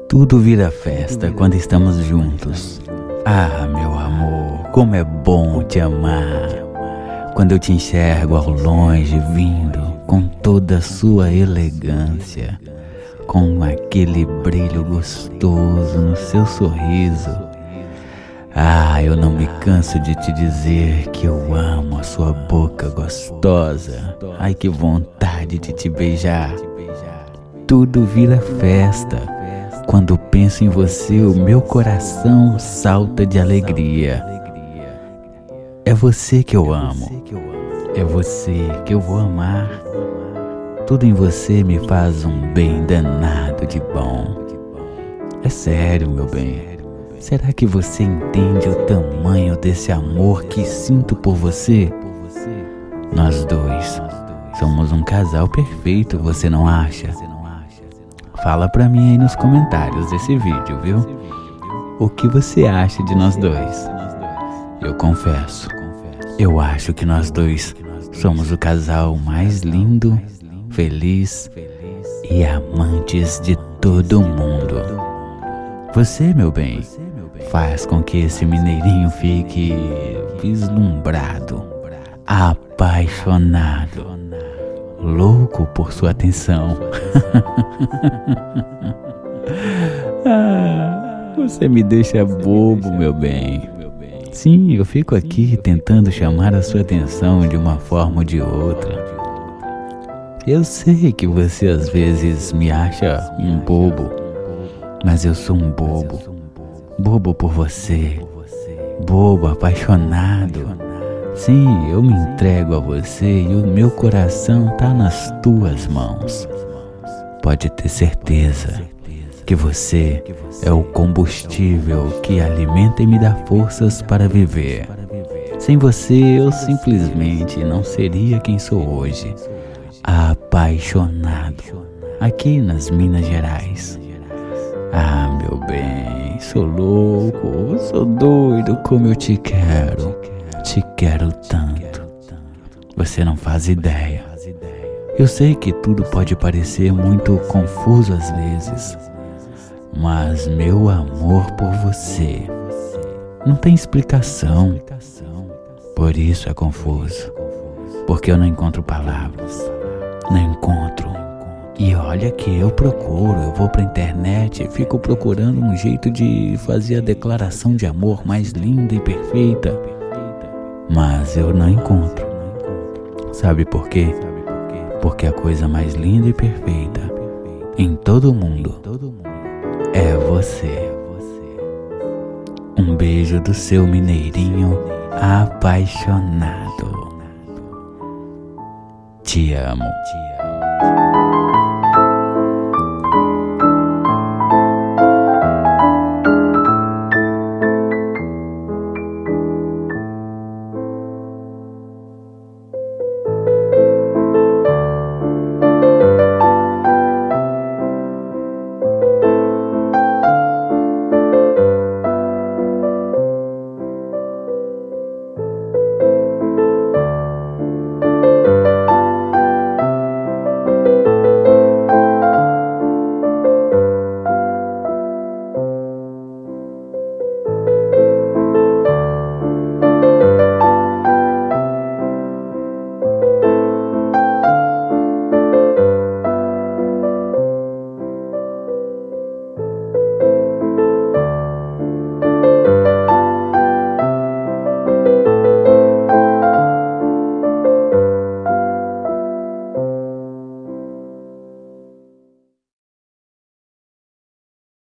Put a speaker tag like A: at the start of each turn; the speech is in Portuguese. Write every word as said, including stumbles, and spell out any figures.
A: Tudo vira festa quando estamos juntos. Ah, meu amor, como é bom te amar. Quando eu te enxergo ao longe vindo com toda a sua elegância, com aquele brilho gostoso no seu sorriso. Ah, eu não me canso de te dizer que eu amo a sua boca gostosa. Ai, que vontade de te beijar. Tudo vira festa. Quando penso em você, o meu coração salta de alegria. É você que eu amo. É você que eu vou amar. Tudo em você me faz um bem danado de bom. É sério, meu bem. Será que você entende o tamanho desse amor que sinto por você? Nós dois somos um casal perfeito, você não acha? Fala pra mim aí nos comentários desse vídeo, viu? O que você acha de nós dois? Eu confesso, eu acho que nós dois somos o casal mais lindo, feliz e amantes de todo mundo. Você, meu bem, faz com que esse mineirinho fique vislumbrado, apaixonado, louco por sua atenção. Ah, você me deixa bobo, meu bem. Sim, eu fico aqui tentando chamar a sua atenção de uma forma ou de outra. Eu sei que você às vezes me acha um bobo, mas eu sou um bobo. Bobo por você. Bobo, apaixonado. Sim, eu me entrego a você e o meu coração tá nas tuas mãos. Pode ter certeza que você é o combustível que alimenta e me dá forças para viver. Sem você, eu simplesmente não seria quem sou hoje. Apaixonado, aqui nas Minas Gerais. Ah, meu bem, sou louco, sou doido como eu te quero. Te quero tanto. Você não faz ideia. Eu sei que tudo pode parecer muito confuso às vezes, mas meu amor por você não tem explicação. Por isso é confuso, porque eu não encontro palavras. Não encontro. E olha que eu procuro, eu vou pra internet e fico procurando um jeito de fazer a declaração de amor mais linda e perfeita. Mas eu não encontro. Sabe por quê? Porque a coisa mais linda e perfeita em todo o mundo é você. Um beijo do seu mineirinho apaixonado. Te amo.